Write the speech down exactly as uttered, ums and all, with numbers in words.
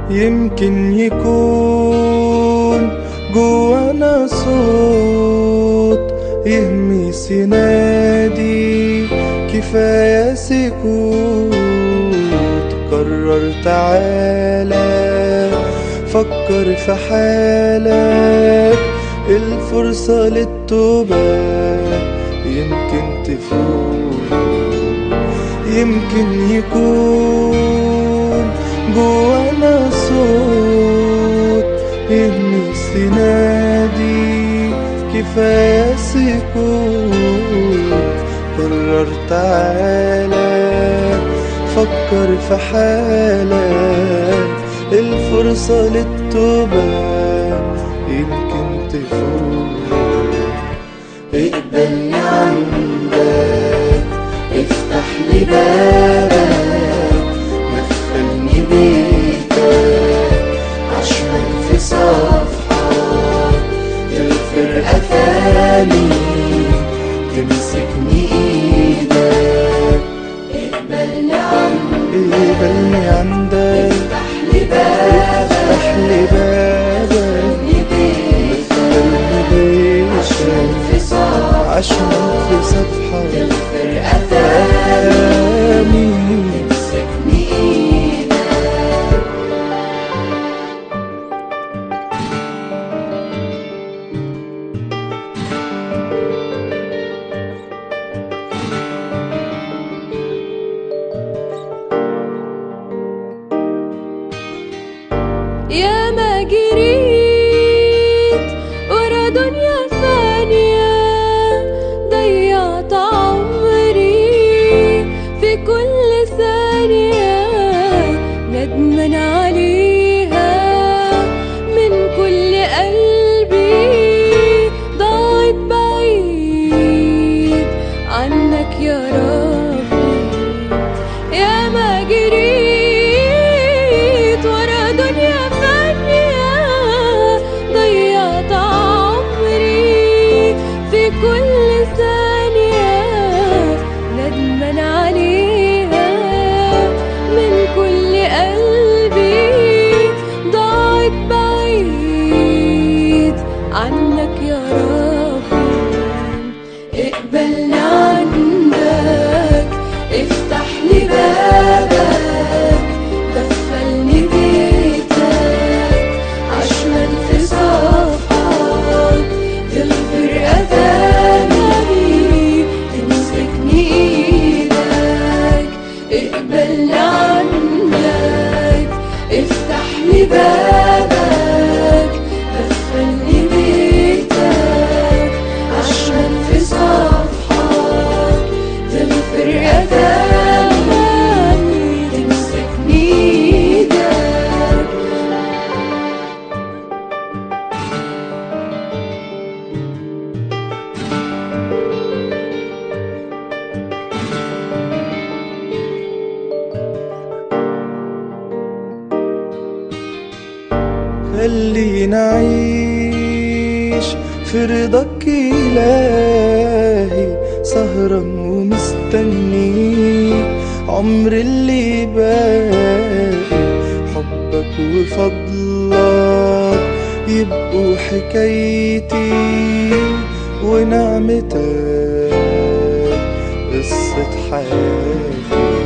يمكن يكون جوانا صوت يهمس ينادي كفاية سكوت. قرر تعالى فكر في حالك، الفرصة للتوبة يمكن تفوت. يمكن يكون جوانا صوت يهمس ينادي كفاية سكوت. قرر تعالى فكر في حالك، الفرصة للتوبة يمكن تفوت. اقبلني عندك، افتح لي بابك، دخلني بيتك، عشمان في صفحك، تغفر أثامي، تمسكني ايدك. اقبلني عندك، اقبلني عندك، افتح لي بابك، افتح لي بابك، دخلني بيتك، عشمان في صفحك، عشمان في صفحك، تغفر أثامي، تمسكني ايدك. يا ما جريت ورا دنيا فانية، ضيعت عمري في كل ثانية، ندمان عليها من كل قلبي، ضاعت بعيد عنك يا ربي. يا ما جريت ورا دنيا فانية، ضيعت عمري في كل ثانية، ندمان عليها من كل قلبي، ضاعت بعيد عنك يا ربي. اقبلني عندك، افتح لي بابك، دخلني بيتك، عشمان في صفحك، تغفر أثامي، تمسكني ايدك. اقبلني عندك، افتح لي بابك، دخلني بيتك، عشمان في صفحك، تغفر أثامي، تمسكني ايدك. خلينا أعيش في رضاك إلهي، سهران ومستنيك عمر اللي باقي. حبك وفضلك يبقوا حكايتي، ونعمتك قصة حياتي.